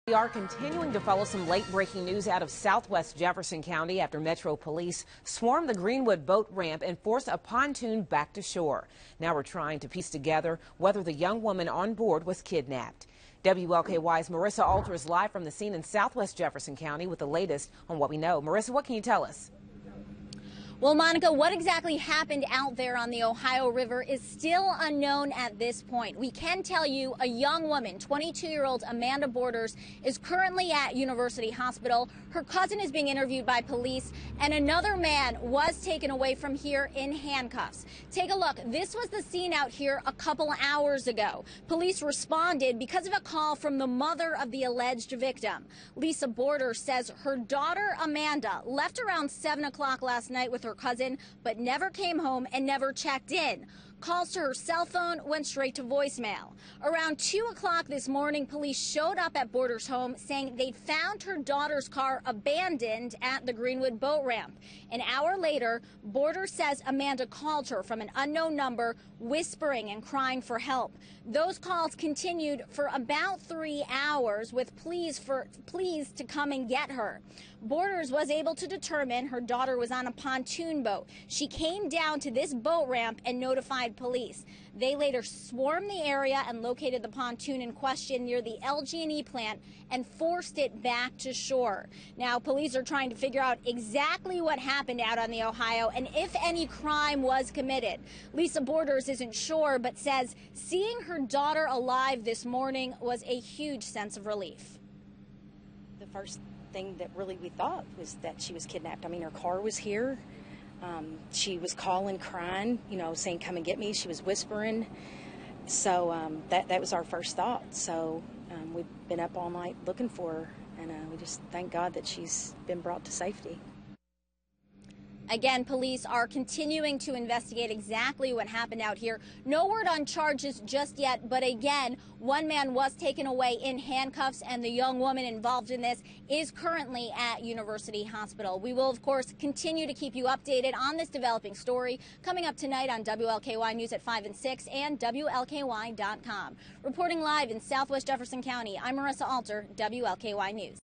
We are continuing to follow some late-breaking news out of southwest Jefferson County after Metro Police swarmed the Greenwood boat ramp and forced a pontoon back to shore. Now we're trying to piece together whether the young woman on board was kidnapped. WLKY's Marissa Alter is live from the scene in southwest Jefferson County with the latest on what we know. Marissa, what can you tell us? Well, Monica, what exactly happened out there on the Ohio River is still unknown at this point. We can tell you a young woman, 22-year-old Amanda Borders, is currently at University Hospital. Her cousin is being interviewed by police, and another man was taken away from here in handcuffs. Take a look. This was the scene out here a couple hours ago. Police responded because of a call from the mother of the alleged victim. Lisa Borders says her daughter Amanda left around 7 o'clock last night with her cousin, but never came home and never checked in. Calls to her cell phone went straight to voicemail. Around 2 o'clock this morning, police showed up at Borders' home saying they'd found her daughter's car abandoned at the Greenwood boat ramp. An hour later, Borders says Amanda called her from an unknown number, whispering and crying for help. Those calls continued for about 3 hours with pleas to come and get her. Borders was able to determine her daughter was on a pontoon boat. She came down to this boat ramp and notified police. They later swarmed the area and located the pontoon in question near the LG&E plant and forced it back to shore. Now, police are trying to figure out exactly what happened out on the Ohio and if any crime was committed. Lisa Borders isn't sure, but says seeing her daughter alive this morning was a huge sense of relief. The first thing that really we thought was that she was kidnapped. I mean, her car was here. She was calling, crying, saying, "Come and get me." She was whispering. So that was our first thought. So we've been up all night looking for her, and we just thank God that she's been brought to safety. Again, police are continuing to investigate exactly what happened out here. No word on charges just yet, but again, one man was taken away in handcuffs, and the young woman involved in this is currently at University Hospital. We will, of course, continue to keep you updated on this developing story coming up tonight on WLKY News at 5 and 6 and WLKY.com. Reporting live in southwest Jefferson County, I'm Marissa Alter, WLKY News.